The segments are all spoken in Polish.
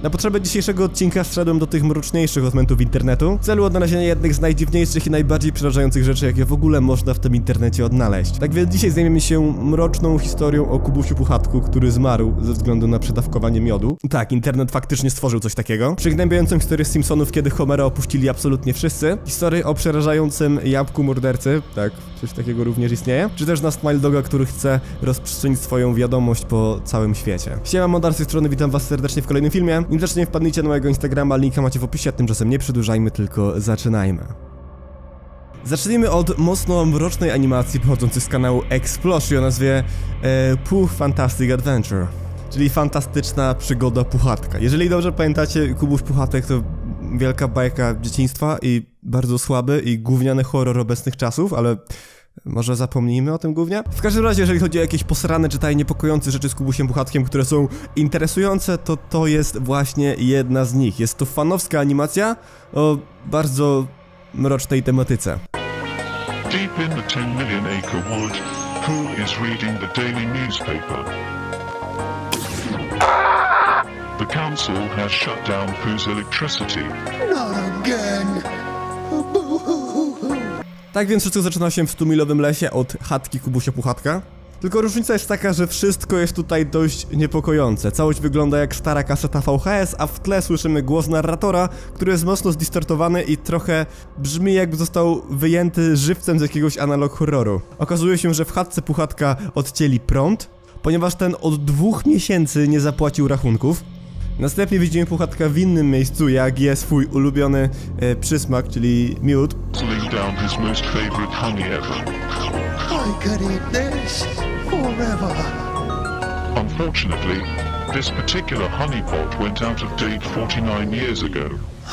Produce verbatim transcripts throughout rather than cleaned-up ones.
Na potrzeby dzisiejszego odcinka zszedłem do tych mroczniejszych odmętów internetu w celu odnalezienia jednych z najdziwniejszych i najbardziej przerażających rzeczy, jakie w ogóle można w tym internecie odnaleźć. Tak więc dzisiaj zajmiemy się mroczną historią o Kubusiu Puchatku, który zmarł ze względu na przedawkowanie miodu. Tak, internet faktycznie stworzył coś takiego. Przygnębiającą historię z Simpsonów, kiedy Homera opuścili absolutnie wszyscy. Historię o przerażającym jabłku mordercy, tak, coś takiego również istnieje. Czy też na Smile Doga, który chce rozprzestrzenić swoją wiadomość po całym świecie. Siema, Mondar z tej strony, witam was serdecznie w kolejnym filmie. Im też nie wpadnijcie na mojego Instagrama, linka macie w opisie, a tymczasem nie przedłużajmy, tylko zaczynajmy. Zacznijmy od mocno mrocznej animacji pochodzącej z kanału Explosion o nazwie e, Puch Fantastic Adventure, czyli fantastyczna przygoda Puchatka. Jeżeli dobrze pamiętacie, Kubuś Puchatek to wielka bajka dzieciństwa i bardzo słaby i gówniany horror obecnych czasów, ale może zapomnijmy o tym głównie? W każdym razie, jeżeli chodzi o jakieś posrane, czytaj niepokojące rzeczy z Kubusiem Puchatkiem, które są interesujące, to to jest właśnie jedna z nich. Jest to fanowska animacja o bardzo mrocznej tematyce. Deep in the ten million acre wood, Pooh is reading the daily newspaper. The council has shut down Pooh's electricity. Not again. Tak więc wszystko zaczyna się w stumilowym lesie od chatki Kubusia Puchatka. Tylko różnica jest taka, że wszystko jest tutaj dość niepokojące. Całość wygląda jak stara kaseta V H S, a w tle słyszymy głos narratora, który jest mocno zdistortowany i trochę brzmi, jakby został wyjęty żywcem z jakiegoś analog horroru. Okazuje się, że w chatce Puchatka odcięli prąd, ponieważ ten od dwóch miesięcy nie zapłacił rachunków. Następnie widzimy Puchatka w innym miejscu, jak je swój ulubiony e, przysmak, czyli miód. Down his most favorite honey ever. I could eat this forever. Unfortunately, this particular honey pot went out of date forty-nine years ago.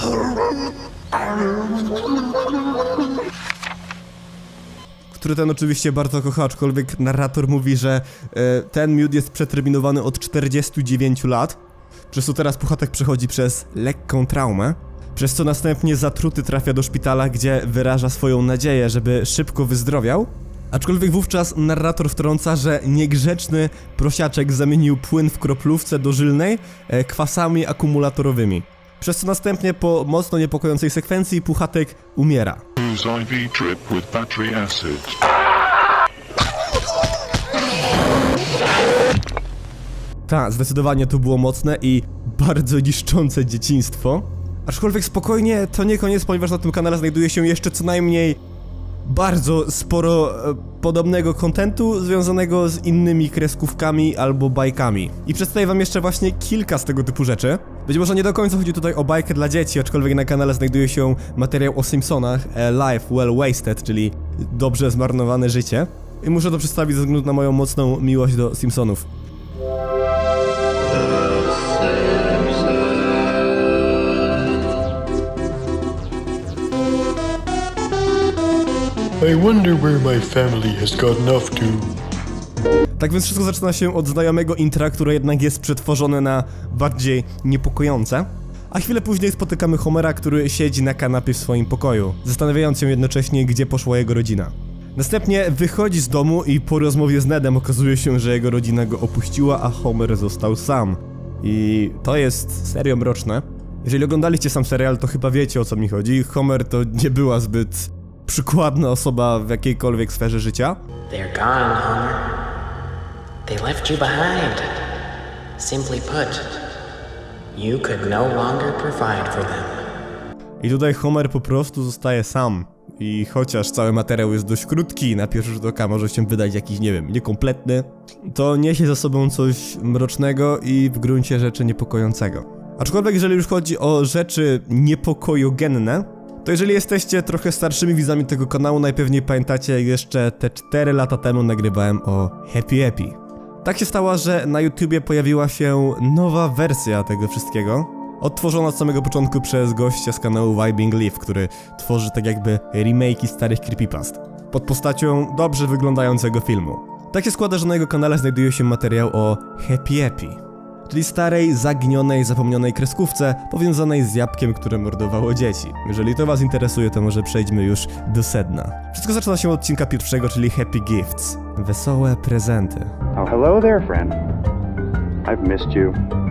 Który ten oczywiście bardzo kocha, aczkolwiek narrator mówi, że e, ten miód jest przeterminowany od czterdziestu dziewięciu lat. Przez co teraz Puchatek przechodzi przez lekką traumę, przez co następnie zatruty trafia do szpitala, gdzie wyraża swoją nadzieję, żeby szybko wyzdrowiał. Aczkolwiek wówczas narrator wtrąca, że niegrzeczny prosiaczek zamienił płyn w kroplówce dożylnej e, kwasami akumulatorowymi. Przez co następnie po mocno niepokojącej sekwencji Puchatek umiera. Pooh's I V drip with battery acid. Tak, zdecydowanie to było mocne i bardzo niszczące dzieciństwo. Aczkolwiek spokojnie, to nie koniec, ponieważ na tym kanale znajduje się jeszcze co najmniej bardzo sporo e, podobnego kontentu związanego z innymi kreskówkami albo bajkami. I przedstawię wam jeszcze właśnie kilka z tego typu rzeczy. Być może nie do końca chodzi tutaj o bajkę dla dzieci, aczkolwiek na kanale znajduje się materiał o Simpsonach, e, Life Well Wasted, czyli dobrze zmarnowane życie. I muszę to przedstawić ze względu na moją mocną miłość do Simpsonów. I wonder where my family has gotten off to. Tak więc wszystko zaczyna się od znajomego intra, które jednak jest przetworzone na bardziej niepokojące. A chwilę później spotykamy Homera, który siedzi na kanapie w swoim pokoju, zastanawiając się jednocześnie, gdzie poszła jego rodzina. Następnie wychodzi z domu i po rozmowie z Nedem okazuje się, że jego rodzina go opuściła, a Homer został sam. I to jest serio mroczne. Jeżeli oglądaliście sam serial, to chyba wiecie, o co mi chodzi. Homer to nie była zbyt przykładna osoba w jakiejkolwiek sferze życia. They're gone, Homer. They left you behind. Simply put, you could no longer provide for them. I tutaj Homer po prostu zostaje sam. I chociaż cały materiał jest dość krótki, na pierwszy rzut oka może się wydać jakiś, nie wiem, niekompletny, to niesie za sobą coś mrocznego i w gruncie rzeczy niepokojącego. Aczkolwiek jeżeli już chodzi o rzeczy niepokojogenne, to jeżeli jesteście trochę starszymi widzami tego kanału, najpewniej pamiętacie, jak jeszcze te cztery lata temu nagrywałem o Happy Happy. Tak się stało, że na YouTubie pojawiła się nowa wersja tego wszystkiego, odtworzona od samego początku przez gościa z kanału Vibing Leaf, który tworzy tak jakby remake'i starych creepypast, pod postacią dobrze wyglądającego filmu. Tak się składa, że na jego kanale znajduje się materiał o Happy Happy, czyli starej, zaginionej, zapomnianej kreskówce powiązanej z jabłkiem, które mordowało dzieci. Jeżeli to was interesuje, to może przejdźmy już do sedna. Wszystko zaczyna się od odcinka pierwszego, czyli Happy Gifts. Wesołe prezenty. Oh, hello there, friend. I've missed you.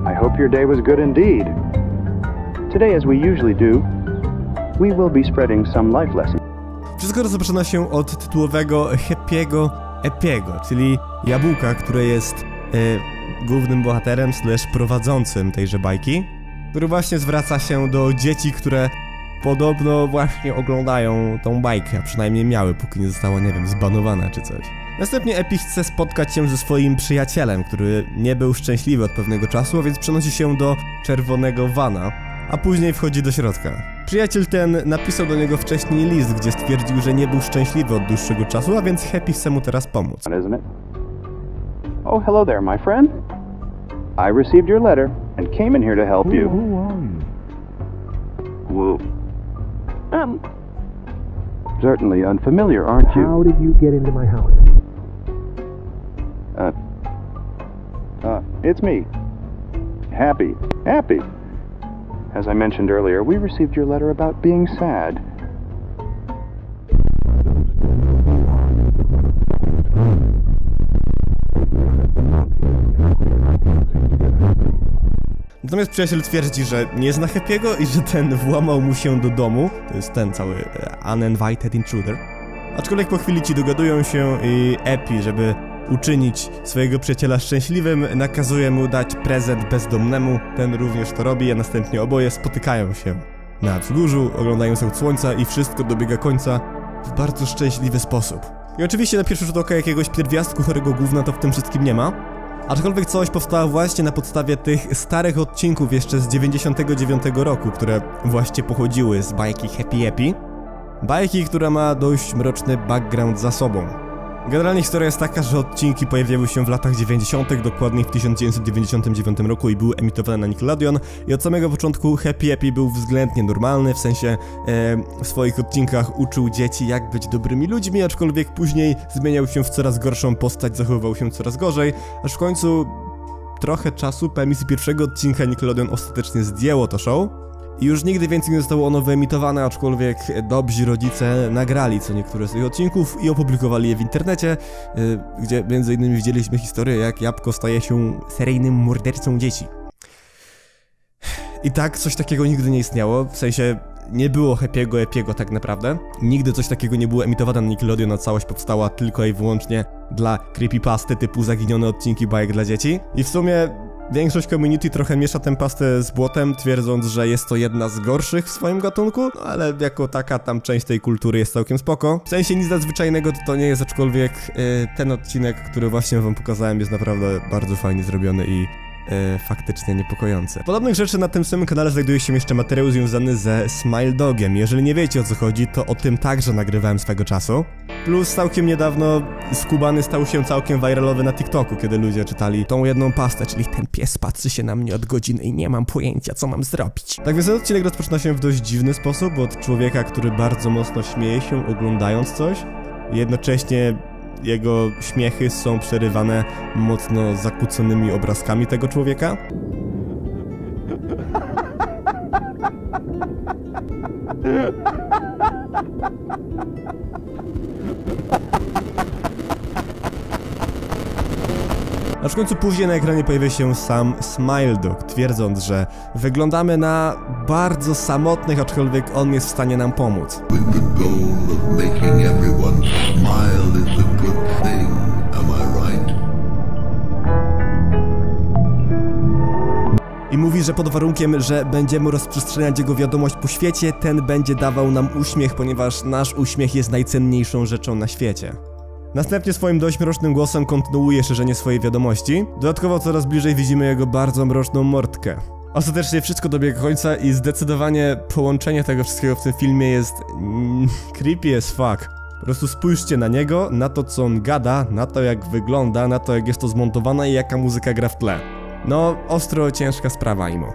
I hope your day was good indeed. Today, as we usually do, we will be spreading some life lessons. Wszystko rozpoczyna się od tytułowego Happy'ego Epiego, czyli jabłka, które jest e, głównym bohaterem slash prowadzącym tejże bajki, który właśnie zwraca się do dzieci, które podobno właśnie oglądają tą bajkę, a przynajmniej miały, póki nie została, nie wiem, zbanowana czy coś. Następnie Epi chce spotkać się ze swoim przyjacielem, który nie był szczęśliwy od pewnego czasu, a więc przenosi się do czerwonego vana, a później wchodzi do środka. Przyjaciel ten napisał do niego wcześniej list, gdzie stwierdził, że nie był szczęśliwy od dłuższego czasu, a więc Happy chce mu teraz pomóc. Isn't it? Oh, hello there, my friend. I received your letter and came in here to help you. Who are you? Well, um, certainly unfamiliar, aren't you? How did you get into my house? Uh, uh, it's me. Happy. Happy. As I mentioned earlier, we received your letter about being sad. Natomiast przyjaciel twierdzi, że nie zna Happy'ego i że ten włamał mu się do domu. To jest ten cały uninvited intruder. Aczkolwiek po chwili ci dogadują się i Epi, żeby uczynić swojego przyjaciela szczęśliwym, nakazuje mu dać prezent bezdomnemu. Ten również to robi, a następnie oboje spotykają się na wzgórzu, oglądają zachód słońca i wszystko dobiega końca w bardzo szczęśliwy sposób. I oczywiście na pierwszy rzut oka jakiegoś pierwiastku chorego gówna to w tym wszystkim nie ma. Aczkolwiek coś powstało właśnie na podstawie tych starych odcinków jeszcze z dziewięćdziesiątego dziewiątego roku, które właśnie pochodziły z bajki Happy Epi. Bajki, która ma dość mroczny background za sobą. Generalnie historia jest taka, że odcinki pojawiały się w latach dziewięćdziesiątych, dokładniej w tysiąc dziewięćset dziewięćdziesiątym dziewiątym roku i były emitowane na Nickelodeon i od samego początku Happy Epi był względnie normalny, w sensie e, w swoich odcinkach uczył dzieci jak być dobrymi ludźmi, aczkolwiek później zmieniał się w coraz gorszą postać, zachowywał się coraz gorzej, aż w końcu trochę czasu po emisji pierwszego odcinka Nickelodeon ostatecznie zdjęło to show. I już nigdy więcej nie zostało ono wyemitowane, aczkolwiek dobrzy rodzice nagrali co niektóre z tych odcinków i opublikowali je w internecie, yy, gdzie między innymi widzieliśmy historię, jak jabłko staje się seryjnym mordercą dzieci. I tak, coś takiego nigdy nie istniało, w sensie nie było Happy'ego Epiego tak naprawdę. Nigdy coś takiego nie było emitowane na Nickelodeon, a całość powstała tylko i wyłącznie dla creepypasty typu zaginione odcinki bajek dla dzieci. I w sumie większość community trochę miesza tę pastę z błotem, twierdząc, że jest to jedna z gorszych w swoim gatunku, no ale jako taka tam część tej kultury jest całkiem spoko. W sensie nic nadzwyczajnego to, to nie jest, aczkolwiek yy, ten odcinek, który właśnie wam pokazałem, jest naprawdę bardzo fajnie zrobiony i Yy, faktycznie niepokojące. Podobnych rzeczy na tym samym kanale znajduje się jeszcze materiał związany ze Smile Dogiem. Jeżeli nie wiecie o co chodzi, to o tym także nagrywałem swego czasu. Plus całkiem niedawno Skubany stał się całkiem viralowy na TikToku, kiedy ludzie czytali tą jedną pastę, czyli ten pies patrzy się na mnie od godziny i nie mam pojęcia co mam zrobić. Tak więc ten odcinek rozpoczyna się w dość dziwny sposób, od człowieka, który bardzo mocno śmieje się oglądając coś. Jednocześnie jego śmiechy są przerywane mocno zakłóconymi obrazkami tego człowieka. Aż w końcu później na ekranie pojawia się sam Smile Dog, twierdząc, że wyglądamy na bardzo samotnych, aczkolwiek on jest w stanie nam pomóc. With the goal of making everyone smile is a good thing, am I right? I mówi, że pod warunkiem, że będziemy rozprzestrzeniać jego wiadomość po świecie, ten będzie dawał nam uśmiech, ponieważ nasz uśmiech jest najcenniejszą rzeczą na świecie. Następnie swoim dość mrocznym głosem kontynuuje szerzenie swojej wiadomości. Dodatkowo coraz bliżej widzimy jego bardzo mroczną mordkę. Ostatecznie wszystko dobiega końca i zdecydowanie połączenie tego wszystkiego w tym filmie jest mm, creepy as fuck. Po prostu spójrzcie na niego, na to co on gada, na to jak wygląda, na to jak jest to zmontowane i jaka muzyka gra w tle. No, ostro ciężka sprawa, imo.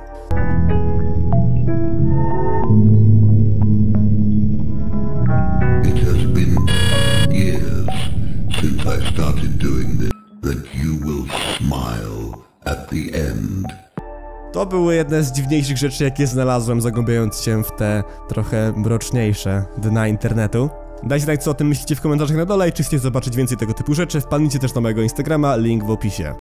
It has been years since I started doing this, that you will smile at the end. To były jedne z dziwniejszych rzeczy, jakie znalazłem, zagłębiając się w te trochę mroczniejsze dna internetu. Dajcie znać, co o tym myślicie w komentarzach na dole i czy chcecie zobaczyć więcej tego typu rzeczy. Wpadnijcie też na mojego Instagrama, link w opisie.